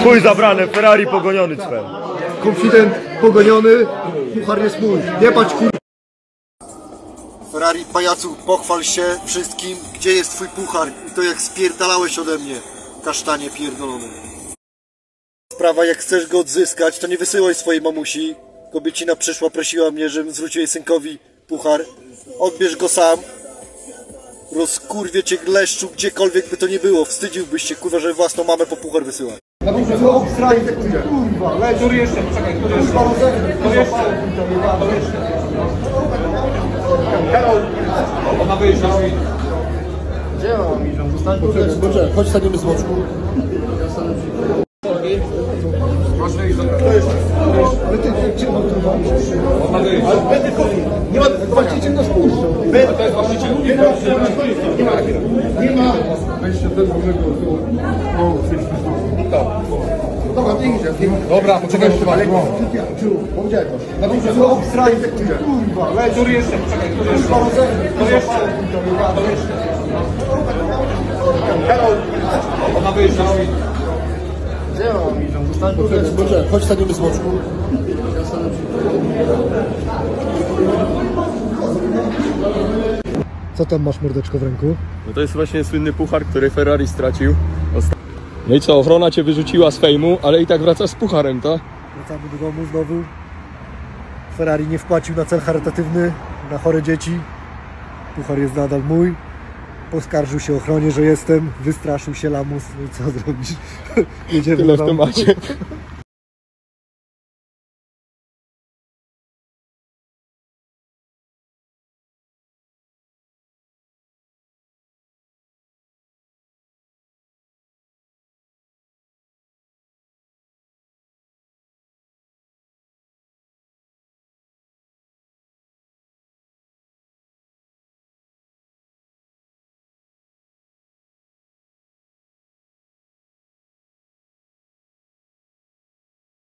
Chuj zabrane, Ferrari pogoniony cwel. Konfident pogoniony, puchar jest mój. Jebać kur... Ferrari, pajacu, pochwal się wszystkim, gdzie jest twój puchar i to jak spierdalałeś ode mnie, kasztanie pierdolony. Sprawa, jak chcesz go odzyskać, to nie wysyłaj swojej mamusi. Kobiecina przyszła, prosiła mnie, żebym zwrócił jej synkowi puchar. Odbierz go sam. Rozkurwie cię gleszczu, gdziekolwiek by to nie było. Wstydziłbyś się, kurwa, że własną mamę po puchar wysyłać. Kurwa, leć. Który jeszcze? Poczekaj, który jeszcze? To jeszcze. Karol, ona wyjść na drzwi. Gdzie mam iść? Poczekaj, chodź staniemy z boczku. Masz wyjść, dobra. To jeszcze. Ale ty, gdzie mam to robić? Ona wyjść. Ale będę kochał. Nie ma, właściciel nas puszczał. A to jest właściciel? Nie ma. Nie ma. Weźcie ten dużego. O, dobra, nie idzie. Dobra, poczekaj jeszcze raz. Powiedziałem to. Na dobrze, to obstraj. Kurwa, leć. Który jeszcze? Poczekaj, który jeszcze? To jeszcze. To jeszcze. Karol, ona wyjść na drzwi. Gdzie mam iść? Poczekaj, chodź staniemy z boczku. Co tam masz, mordeczko, w ręku? No to jest właśnie słynny puchar, który Ferrari stracił. No i co, ochrona cię wyrzuciła z fejmu, ale i tak wracasz z pucharem, tak? Wracamy do domu znowu. Ferrari nie wpłacił na cel charytatywny, na chore dzieci. Puchar jest nadal mój. Poskarżył się ochronie, że jestem. Wystraszył się lamus. No i co zrobisz? Jedziemy Tyle w temacie.